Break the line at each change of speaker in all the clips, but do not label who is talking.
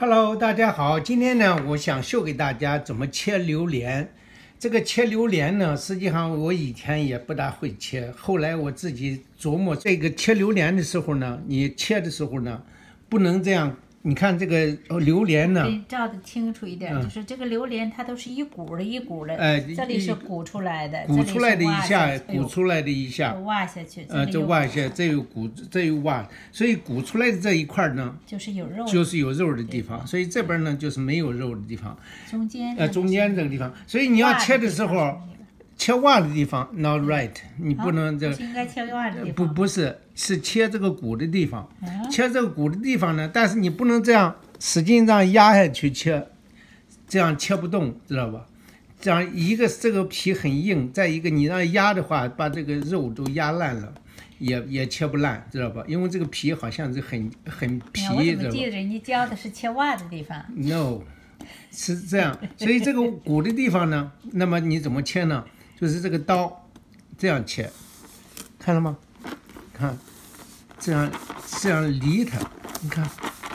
Hello， 大家好。今天呢，我想秀给大家怎么切榴莲。这个切榴莲呢，实际上我以前也不大会切，后来我自己琢磨，这个切榴莲的时候呢，你切的时候呢，不能这样。你看这个榴莲呢，
照的清楚一点，就是这个榴莲它都是一股的一股的，这里是鼓出来的，
鼓出来的一下，鼓出来的一下，
挖下去，
这挖下，这又鼓，这又挖，所以鼓出来的这一块呢，
就是有肉，
就是有肉的地方，所以这边呢就是没有肉的地方，
中间
这个地方，所以你要切的时候。切袜的地方 not right， 你不能这
应该切袜的地方，
不是切这个骨的地方，切这个骨的地方呢，但是你不能这样使劲这样压下去切，这样切不动，知道吧？这样一个这个皮很硬，再一个你让压的话，把这个肉都压烂了，也切不烂，知道吧？因为这个皮好像是很皮，
我怎么记得人家教的是切袜的地方
？No， 是这样，所以这个骨的地方呢，那么你怎么切呢？就是这个刀这样切，看了吗？看，这样离它，你看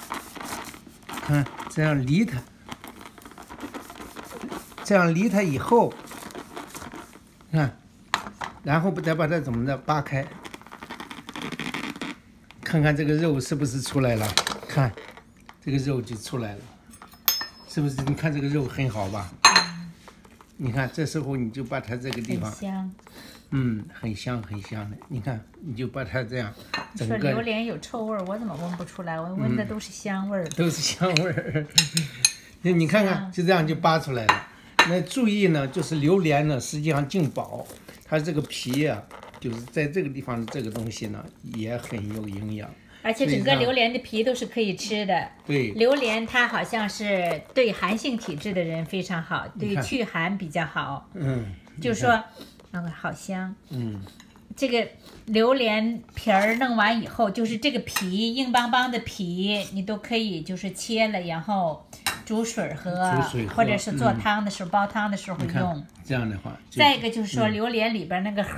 这样离它，这样离它以后，看，然后再把它怎么的扒开，看看这个肉是不是出来了？看，这个肉就出来了，是不是？你看这个肉很好吧？你看，这时候你就把它这个地方，
很香，
很香的。你看，你就把它这样，整个
说榴莲有臭味，我怎么闻不出来？我闻的都是香味儿，
都是香味儿。你看看，就这样就扒出来了。那注意呢，就是榴莲呢，实际上净薄，它这个皮啊，就是在这个地方的这个东西呢，也很有营养。
而且整个榴莲的皮都是可以吃的。
对，
榴莲它好像是对寒性体质的人非常好，对祛寒比较好。就是说，好香。这个榴莲皮儿弄完以后，就是这个皮硬邦邦的皮，你都可以就是切了，然后煮水喝，或者是做汤的时候、煲汤的时候用。
这样的话。
再一个就是说，榴莲里边那个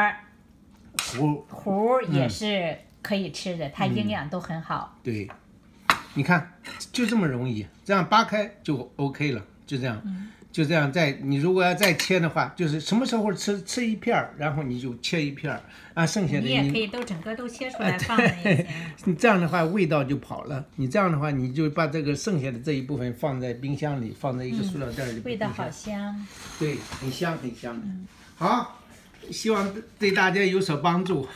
核也是可以吃的，它营养都很好。
对，你看就这么容易，这样扒开就 OK 了，就这样，你如果要再切的话，就是什么时候吃一片，然后你就切一片剩下的
你也可以整个都切出来放了也行。
你这样的话味道就跑了，你这样的话你就把这个剩下的这一部分放在冰箱里，放在一个塑料袋里，
味道好香。
对，很香的。好，希望对大家有所帮助。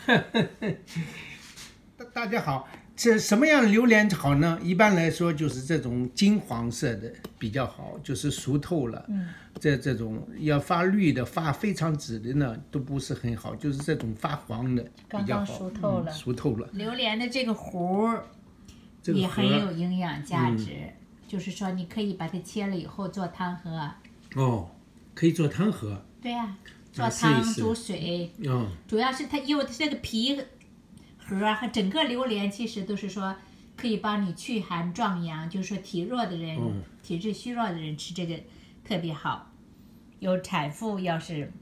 大家好，这什么样的榴莲好呢？一般来说就是这种金黄色的比较好，就是熟透了。这种要发绿的、发非常紫的呢，都不是很好，就是这种发黄的比较好。
刚刚熟透了。榴莲的这个核也很有营养价值，就是说你可以把它切了以后做汤喝。
可以做汤喝。
对呀，做汤煮水。主要是它因为它这个皮核和整个榴莲其实都是说可以帮你祛寒壮阳，就是说体弱的人、体质虚弱的人吃这个特别好。有产妇要是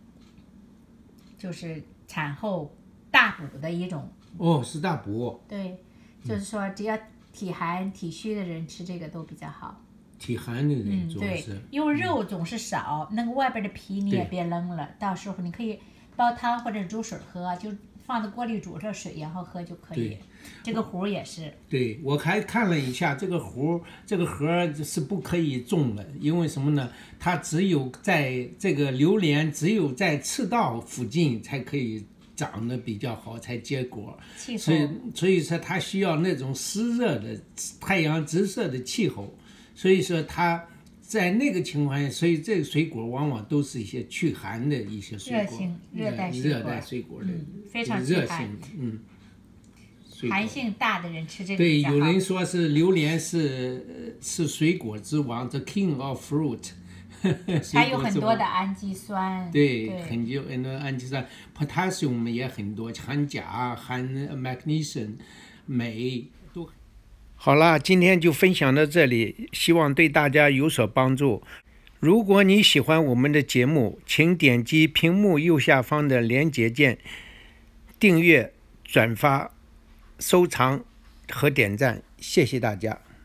就是产后大补的一种。
是大补。
对，就是说只要体寒体虚的人吃这个都比较好。
体寒的人主要是，
对，因为肉总是少，那个外边的皮你也别扔了，到时候你可以煲汤或者煮水喝，就放在锅里煮着水，然后喝就可以。这个核也是。对，
我还看了一下，这个核是不可以种的，因为什么呢？它只有在这个榴莲只有在赤道附近才可以长得比较好，才结果。所以说它需要那种湿热的太阳直射的气候。所以说它在那个情况下，所以这个水果往往都是一些祛寒的一些水果，
热带
水果的，
非常
热性，
寒性大的人吃这个
对，有人说是榴莲是水果之王 ，the king of fruit，
它有很多的氨基酸，
对，很多氨基酸 ，potassium 也很多，含钾、含 magnesium、镁都。好了，今天就分享到这里，希望对大家有所帮助。如果你喜欢我们的节目，请点击屏幕右下方的连结键，订阅、转发、收藏和点赞，谢谢大家。